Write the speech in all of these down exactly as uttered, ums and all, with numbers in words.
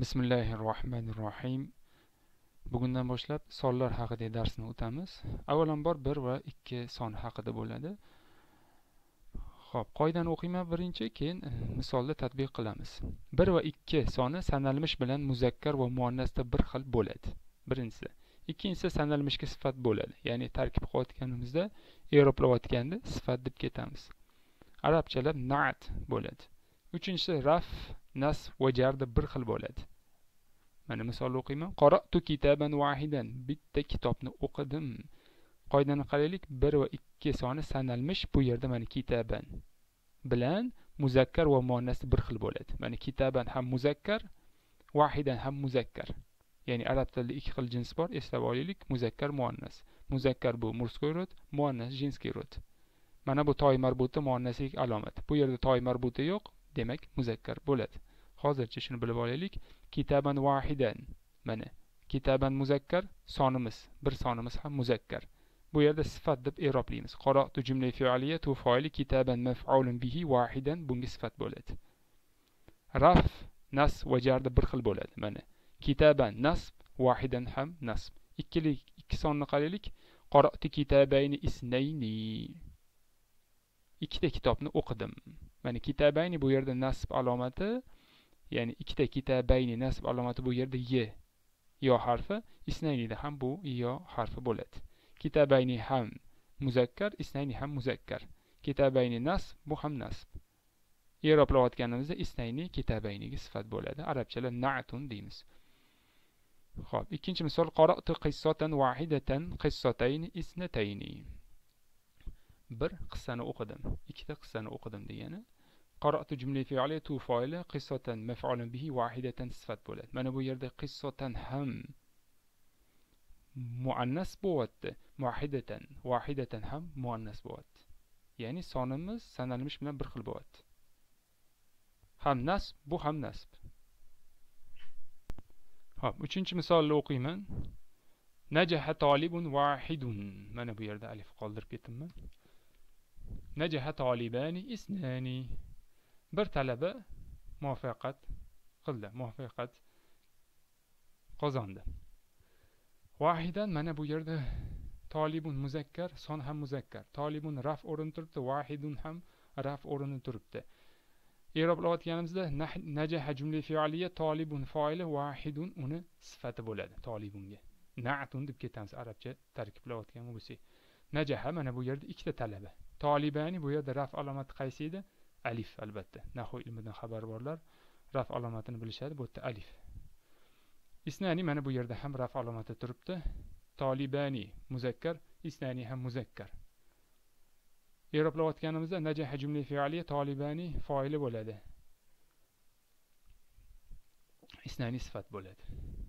Bismillahirrohmanirrohim. Bugundan boshlab sonlar haqida darsni o'tamiz. Avvalambor bir va ikki son haqida bo'ladi. Xo'p, qoidani o'qiyman birinchi, keyin e, misolda tatbiq qilamiz. bir va ikki soni sanalmish bilan muzakkar va muannasda bir xil bo'ladi. Birinchisi. Ikkinchisi sanalmishga sifat bo'ladi. Ya'ni tarkib qilayotganimizda, i'roblayotganda sifat deb ketamiz. Arabchalab na'at bo'ladi. Uchinchisi raf, nasb va jarda bir xil bo'ladi. Mana misol o'qiyman. Qara'tu kitaban wahidan. Bitta kitobni o'qidim. Qoidani qaraylik. bir va ikki soni sanalmish. Bu yerda mana kitaban bilan muzakkar va muannas bir xil bo'ladi. Mana kitaban ham muzakkar, wahidan ham muzakkar. Ya'ni arab tilida ikki xil jins bor, eslab olaylik. Muzakkar, muannas. Muzakkar bu murskoy rod, muannas jinskiy rod. Mana bu toy marbuta muannaslik alomati. Bu yerda toy marbuta yo'q, demak muzakkar bo'ladi. Hozircha shuni bilib olaylik. Kitaban wahidan. Mana kitaban muzakkar, sonimiz, bir sonimiz ham muzakkar. Bu yerda sifat deb i'roblaymiz. Qara'tu jumla fi'liya tu fa'ili kitaban maf'ulun bihi wahidan bunga sifat bo'ladi. Raf, nasb va jarda bir xil bo'ladi. Mana kitaban nasb, wahidan ham nasb. Ikkili ikki sonni qaraylik. Qara'tu kitabayni isnayni. Ikkita kitobni o'qidim. Mana kitabayni bu yerda nasb alomati, ya'ni ikkita kitabayni nasb alomati bu yerda ye, yo harfi, isnaynida ham bu yo harfi bo'ladi. Kitabayni ham muzakkar, isnayni ham muzakkar. Kitabayni nasb, bu ham nasb. I'roblayotganimizda isnayni kitabayniga sifat bo'ladi. Arabchalar na'tun deymiz. Xo'p, ikkinchi misol qara'tu qissatan wahidatan qissatayni isnatayni. Bir qissani o'qidim, ikkita qissani o'qidim degani. Qara'tu jumla fi'liya tu fa'ili qissatan maf'ulun bihi wahidatan sifat bo'ladi. Mana bu yerda qissatan ham muannas bo'lyapti, wahidatan, wahidatan ham muannas bo'lyapti. Ya'ni sonimiz sanalmish bilan bir xil bo'lyapti. Ham nasb, bu ham nasb. Xo'p, uchinchi misolni o'qiyman. Najaha talibun wahidun. Mana bu yerda alif qoldirib ketibman. Najaha talibani isnani. Bir talaba muvaffaqiyat qildi, muvaffaqiyat qozondi. Wahidan mana bu yerda talibun muzakkar, son ham muzakkar. Talibun raf o'rinda turibdi, wahidun ham raf o'rinda turibdi. I'roblayotganimizda najaha jumla fi'liya talibun fa'ili wahidun uni sifati bo'ladi talibunga. Na'tun deb ketamiz arabcha tarkiblayotgan bo'lsak. Najaha mana bu yerda ikkita talaba. Talibani bu yerda raf alomati qaysi edi? Alif albatta. Nahv ilmidan xabar borlar raf alomatini bilishadi. Bu yerda alif. Isnani mana bu yerda ham raf alomati turibdi. Talibani muzakkar, isnani ham muzakkar. I'roblayotganimizda najaha jumla fi'liya talibani fa'ili bo'ladi. Isnani sifat bo'ladi.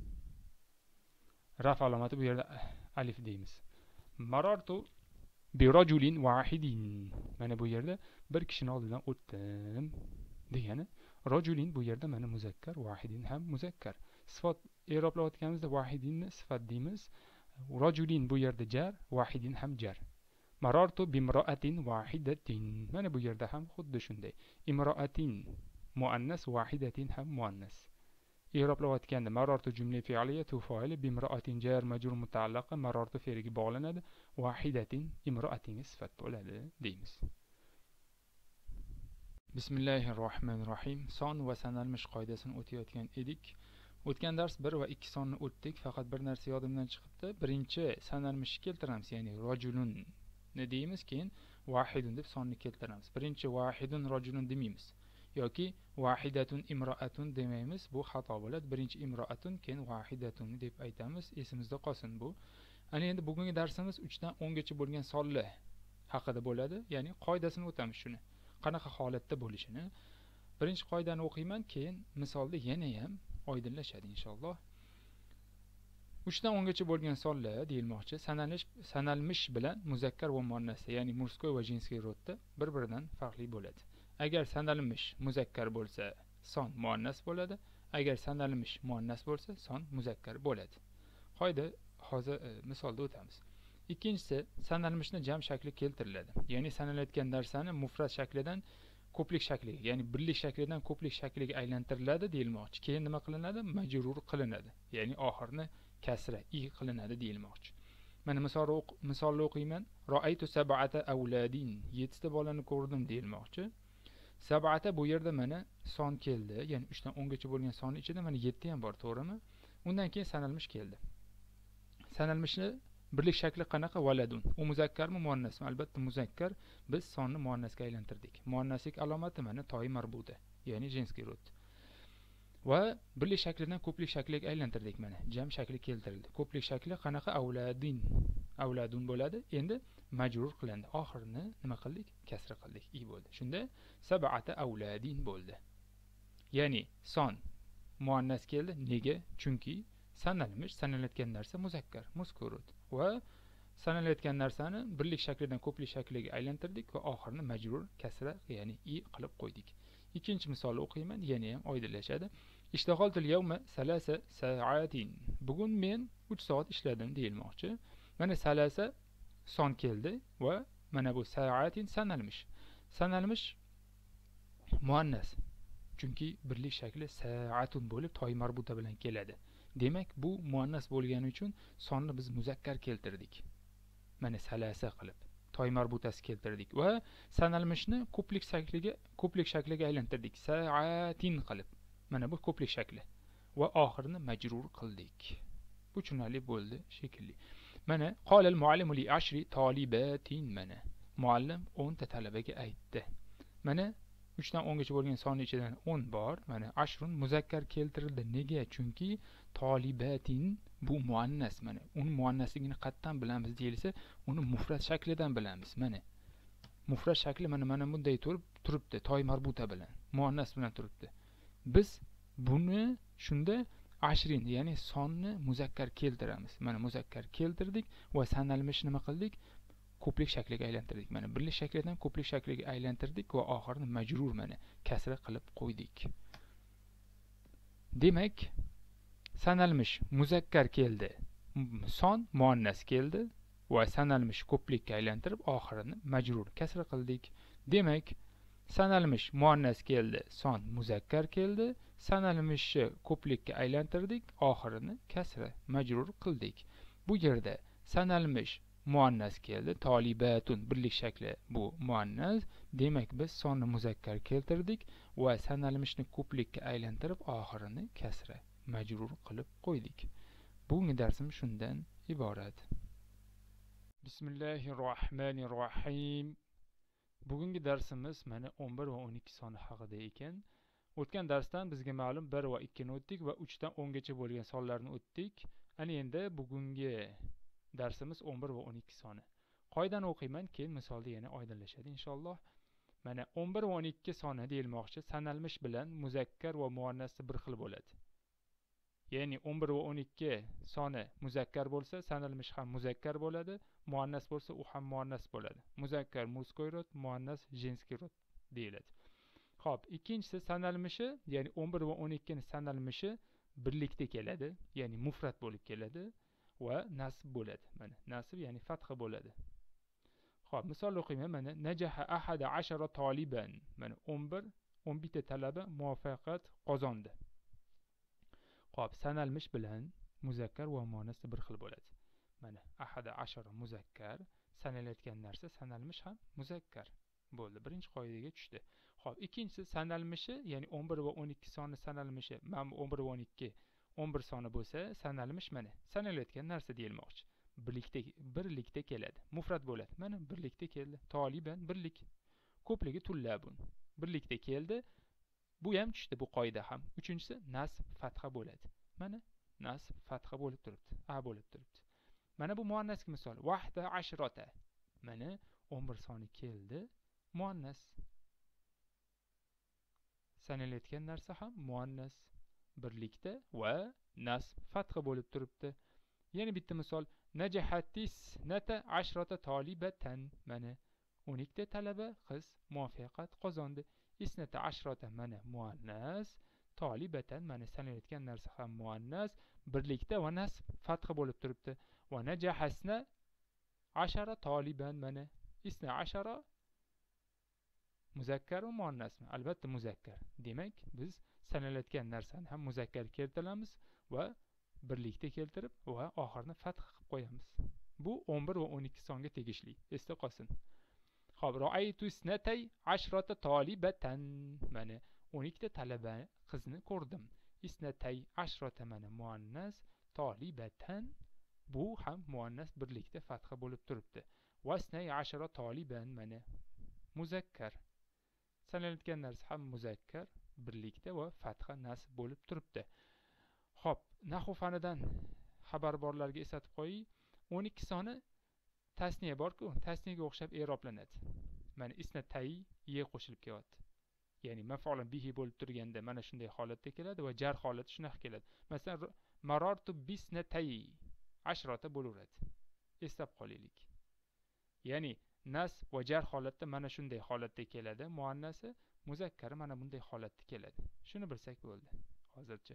Raf alomati bu yerda alif deymiz. Marartu bi rajulin wahidin. Mana bu yerda bir kishining oldidan o'tdim degani. Rajulin bu yerda mana muzakkar, wahidin ham muzakkar. Sifat i'roblayotganimizda wahidinni sifat deymiz. Rajulin bu yerda jar, wahidin ham jar. Marartu bi imra'atin wahidatin. Mana bu yerda ham xuddi shunday. Imra'atin muannas, wahidatin ham muannas. I'roblayotganda marartu jumla fi'liya tu fa'ili bi imra'atin jar majrur muta'alliqa marartu fe'liga bog'lanadi. Wahidatin imra'atinga sifat bo'ladi deymiz. Bismillahirrohmanirrohim. Son va sanalmish qoidasini o'tayotgan edik. O'tgan dars bir va ikki sonni o'tdik. Faqat bir narsa yodimdan chiqibdi. Birinchi sanalmishni keltiramiz, ya'ni rajulun ne deymiz, keyin wahidun deb sonni keltiramiz. Birinchi wahidun rajulun demaymiz yoki wahidatun imro'atun demaymiz. Bu xato bo'ladi. Birinchi imro'atun, keyin wahidatun deb aytamiz. Esimizda qolsin bu. Ana endi bugungi darsimiz uch dan o'n gacha bo'lgan sonlar haqida bo'ladi. Ya'ni qoidasini o'tamiz shuni. Qanaqa holatda bo'lishini. Birinchi qoidani o'qiyman, keyin misolda yana ham oydinlashadi inshaalloh. uch dan o'n gacha bo'lgan sonlar deyilmoqchi. Sanalish sanalmish bilan muzakkar va muannas, ya'ni murskoy va jinskiy rodda bir-biridan farqli bo'ladi. Agar sanalmish muzakkar bo'lsa, son muannas bo'ladi. Agar sanalmish muannas bo'lsa, son muzakkar bo'ladi. Qoida hozir e, misolda o'tamiz. Ikkinchisi, sanalmishni jam shakli keltiriladi. Ya'ni sanalayotgan narsani mufrat shaklidan ko'plik shakliga, ya'ni birlik shaklidan ko'plik shakliga aylantiriladi deyilmoqchi. Keyin nima qilinadi? Majrur qilinadi. Ya'ni oxirini kasra i qilinadi deyilmoqchi. Mana misol misolni o'qiyman. Ra'aytu sab'ata awladin. yettita bolani ko'rdim deyilmoqchi. Sab'ata bu yerda mana son keldi. Ya'ni uch dan o'n gacha bo'lgan son ichida mana yetti ham bor, to'g'rimi? Undan keyin sanalmish keldi. Sanalmishni birlik shakli qanaqa? Valadun. U muzakkarmi, muannasmi? Albatta muzakkar. Biz sonni muannasga aylantirdik. Muannaslik alomati mana toy marbuta, ya'ni jinskiy rod. Va birlik shaklidan ko'plik shakliga aylantirdik mana. Jam shakli keltirildi. Ko'plik shakli qanaqa? Avladin. Avladun bo'ladi. Endi majrur qilindi. Oxirini nima qildik? Kasra qildik. I bo'ldi. Shunda sab'ata avladin bo'ldi. Ya'ni son muannas keldi. Nega? Chunki sanalmish, sanalayotgan narsa muzakkar, muskurut. Va sanalayotgan narsani birlik shaklidan ko'plik shakliga aylantirdik va oxirini majrur kasra, ya'ni i qilib qo'ydik. Ikkinchi misolni o'qiyman, yana ham oydinlashadi. Ishtaholtul yawma salasa sa'atin. Bugun men uch soat ishladim deyilmoqchi. Mana salasa son keldi va mana bu sa'atin sanalmish. Sanalmish muannas. Chunki birlik shakli sa'atun bo'lib toy marbuta bilan keladi. Demak, bu muannas bo'lgani uchun sonni biz muzakkar keltirdik. Mana salasa qilib toy marbutasi keltirdik va sanalmishni ko'plik shakliga ko'plik shakliga aylantirdik. Sa'atin qilib. Mana bu ko'plik shakli va oxirini majrur qildik. Bu tushunarli bo'ldi shekilli. Mana qolal muallimu li ashri talibatin. Mana muallim o'n ta talabaga aytdi. Mana uch dan o'n gacha bo'lgan son ichidan o'n bor. Mana ashrun muzakkar keltirildi. Nega? Chunki talibatin bu muannas. Mana uni muannasligini qayerdan bilamiz deyilsa, uni mufrad shaklidan bilamiz. Mana mufrad shakli mana mana bunday turib turibdi, toy marbuta bilan, muannas bilan turibdi. Biz buni shunda ashrin, ya'ni sonni muzakkar keltiramiz. Mana muzakkar keltirdik va sanalmish nima qildik? Ko'plik shakliga aylantirdik. Mana birlik shaklidan ko'plik shakliga aylantirdik va oxirini majrur mana kasra qilib qo'ydik. Demak, sanalmish muzakkar keldi, son muannas keldi va sanalmish ko'plikka aylantirib oxirini majrur kasra qildik. Demak, sanalmish muannas keldi, son muzakkar keldi, sanalmishni ko'plikka aylantirdik, oxirini kasra majrur qildik. Bu yerda sanalmish muannas keldi, talibatun birlik shakli bu muannas. Demak, biz sonni muzakkar keltirdik va sanalmishni ko'plikka aylantirib oxirini kasra majrur qilib qo'ydik. Bugungi darsimiz shundan iborat. Bismillahirrohmanirrohim. Bugungi darsimiz mana o'n bir va o'n ikki soni haqida ekan. O'tgan darsdan bizga ma'lum bir va ikki ni o'tdik va uch dan o'n gacha bo'lgan sonlarni o'tdik. Ana endi bugungi darsimiz o'n bir va o'n ikki soni. Qoidani o'qiyman, keyin misolda yana oydinlashadi inshaalloh. Mana o'n bir va o'n ikki soni deyilmoqchi, sanalmish bilan muzakkar va muannasli bir xil bo'ladi. Ya'ni o'n bir va o'n ikki soni muzakkar bo'lsa, sanalmish ham muzakkar bo'ladi, muannas bo'lsa u ham muannas bo'ladi. Muzakkar muskoy rod, muannas jinskiy rod deyiladi. Xo'p, ikkinchisi sanalmishi, ya'ni o'n bir va o'n ikki ni sanalmishi birlikda keladi, ya'ni mufrat bo'lib keladi va nasb bo'ladi. Mana nasb ya'ni fatha bo'ladi. Xo'p, misol o'qiyman. Mana najaha ahada ashara taliban. Mana o'n bir o'n bir ta talaba muvaffaqiyat qozondi. Xo'p, sanalmish bilan muzakkar va muannas bir xil bo'ladi. Mana ahada ashara muzakkar, sanalayotgan narsa sanalmish ham muzakkar bo'ldi. Birinchi qoidaga tushdi. Xo'p, ikkinchisi sanalmishi, ya'ni o'n bir va o'n ikki soni sanalmishi, mana o'n bir va o'n ikki o'n bir soni bo'lsa, sanalmish mana sanalayotgan narsa deyilmoqchi. Birlikda birlikda keladi. Mufrat bo'ladi. Mana birlikda keldi. Taliban birlik. Ko'pligi tullabun. Birlikda keldi. Bu ham tushdi, bu qoida ham. Uchinchisi nasb fatha bo'ladi. Mana nasb fatha bo'lib turibdi. A bo'lib turibdi. Mana bu muannasga misol. Vahda ashrata. Mana o'n bir soni keldi. Muannas. Sanalayotgan narsa ham muannas. Birlikda va nasb fatha bo'lib turibdi. Yana bitta misol. Najahatis nata ashrata talibatan. Mana o'n ikki ta talaba qiz muvaffaqiyat qozondi. Isnata ashrata mana muannas, talibatan mana sanalayotgan narsa ham muannas, birlikda va nasb fatha bo'lib turibdi. Va najahasna ashara taliban mana isna ashara Muzakkar va muannasmi? Albatta muzakkar. Demak, biz sanalayotgan narsani ham muzakkar keltiramiz va birlikda keltirib va oxirini fath qilib qo'yamiz. Bu o'n bir va o'n ikki songa tegishli. Esda qolsin. Xo'p, ra'aytu isnatay ashrata talibatan. Mana o'n ikkita talaba qizni ko'rdim. Isnatay ashrata mana muannas, talibatan bu ham muannas birlikda fatha bo'lib turibdi. Wasnay ashara taliban mana muzakkar. Sanalayotgan narsa ham muzakkar birlikda va fatha nasb bo'lib turibdi. Xo'p, nahv fanidan xabar borlarga eslatib qo'ying. o'n ikki soni tasniya bor-ku, tasniyaga o'xshab e'roblanadi. Mana isnatay ye qo'shilib kelyapti. Ya'ni maf'ulun bihi bo'lib turganda mana shunday holatda keladi va jar holati shunaqa keladi. Masalan, marartu bisnatay ashrata bo'laveradi. Eslab qolaylik. Ya'ni nas va jar holatda mana shunday holatda keladi. Muannasi, muzakkari mana bunday holatda keladi. Shuni bilsak bo'ldi hozircha.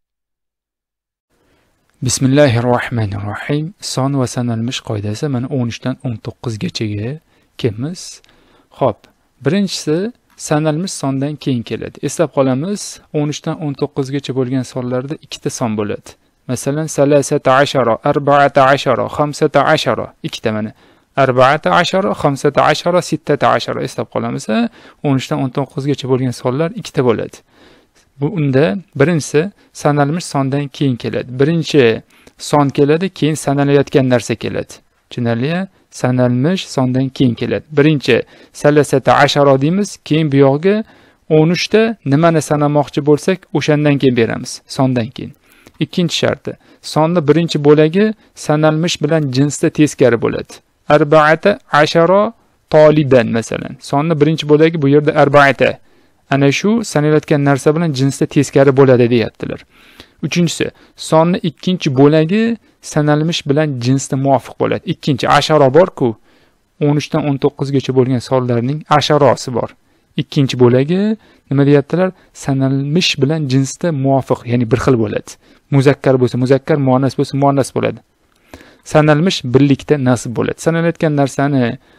Bismillahirrohmanirrohim. Son va sanalmish qoidasi mana o'n uch dan o'n to'qqiz gachaga kelamiz. Xo'p, birinchisi sanalmish sondan keyin keladi. Eslab qolamiz, o'n uch dan o'n to'qqiz gacha bo'lgan sonlarda ikkita son bo'ladi. Masalan, salasata ashara, arba'ata ashara, khamsata ashara, ikkita mana. arba'ata ashara, khamsata ashara, sittata ashara eslab qolamiz. o'n uch dan o'n to'qqiz gacha bo'lgan sonlar ikkita bo'ladi. Bu unda birinchisi sanalmish sondan keyin keladi. Birinchi son keladi, keyin sanalayotgan narsa keladi. Tushunarli? Sanalmish sondan keyin keladi. Birinchi salasata ashara deymiz, keyin bu yoqga o'n uch ta nimani sanamoqchi bo'lsak, o'shandan keyin beramiz, sondan keyin. Ikkinchi sharti, sonni birinchi bo'lagi sanalmish bilan jinsda teskari bo'ladi. Arba'ata ashara taliban masalan. Sonni birinchi bo'lagi bu yerda arba'ata. Ana shu sanalayotgan narsa bilan jinsda teskari bo'ladi deyaptilar. Uchinchisi, sonni ikkinchi bo'lagi sanalmish bilan jinsda muvofiq bo'ladi. Ikkinchi ashara bor-ku, o'n uch dan o'n to'qqiz gacha bo'lgan sonlarning asharosi bor. Ikkinchi bo'lagi nima deyaptilar? Sanalmish bilan jinsda muvofiq, ya'ni bir xil bo'ladi. Muzakkar bo'lsa muzakkar, muannas bo'lsa muannas bo'ladi. Sanalmish birlikda nasb bo'ladi. Sanalayotgan narsani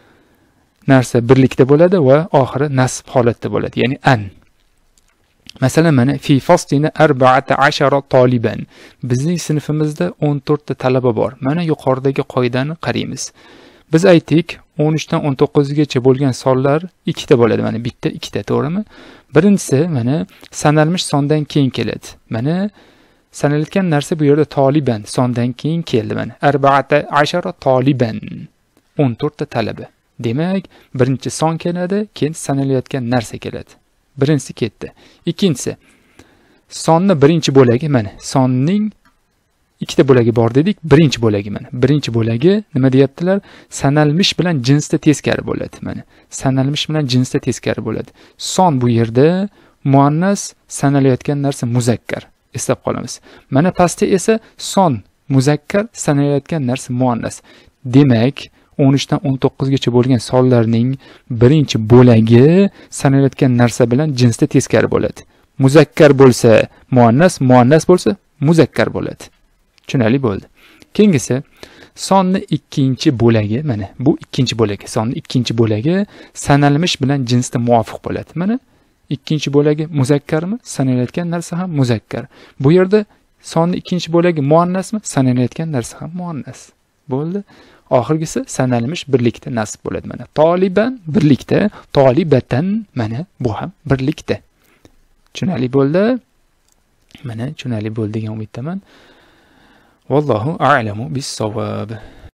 narsa birlikda bo'ladi va oxiri nasb holatda bo'ladi, ya'ni an. Masalan, mana fi faslina arba'ata ashara taliban. Bizning sinfimizda o'n to'rt ta talaba bor. Mana yuqoridagi qoidani qaraymiz. Biz aytdik, o'n uch dan o'n to'qqiz gacha bo'lgan sonlar ikkita bo'ladi. Mana bitta, ikkita, to'g'rimi? Birinchisi mana sanalmish sondan keyin keladi. Mana sanalayotgan narsa bu yerda taliban sondan keyin keldi mana. arba'ata ashara taliban. o'n to'rt ta talaba. Demak, birinchi son keladi, keyin sanalayotgan narsa keladi. Birinchisi ketdi. Ikkinchisi, sonni birinchi bo'lagi mana, sonning ikkita bo'lagi bor dedik, birinchi bo'lagi mana. Birinchi bo'lagi nima deyaptilar? Sanalmish bilan jinsda teskari bo'ladi mana. Sanalmish bilan jinsda teskari bo'ladi. Son bu yerda muannas, sanalayotgan narsa muzakkar. Eslab qolamiz. Mana pastda esa son muzakkar, sanalayotgan narsa muannas. Demak, o'n uch dan o'n to'qqiz gacha bo'lgan sonlarning birinchi bo'lagi sanalayotgan narsa bilan jinsda teskari bo'ladi. Muzakkar bo'lsa muannas, muannas bo'lsa muzakkar bo'ladi. Tushunarli bo'ldi. Keyingisi sonni ikkinchi bo'lagi, mana bu ikkinchi bo'lagi, sonni ikkinchi bo'lagi sanalmish bilan jinsda muvofiq bo'ladi. Mana ikkinchi bo'lagi muzakkarmi? Sanalayotgan narsa ham muzakkar. Bu yerda sonni ikkinchi bo'lagi muannasmi? Sanalayotgan narsa ham muannas. Bo'ldi. Oxirgisi sanalmish birlikda nasb bo'ladi mana. Taliban birlikda, talibatan mana bu ham birlikda. Tushunarli bo'ldi? Mana tushunarli bo'ldi degan umiddaman. Vallohu a'lamu bis-savob.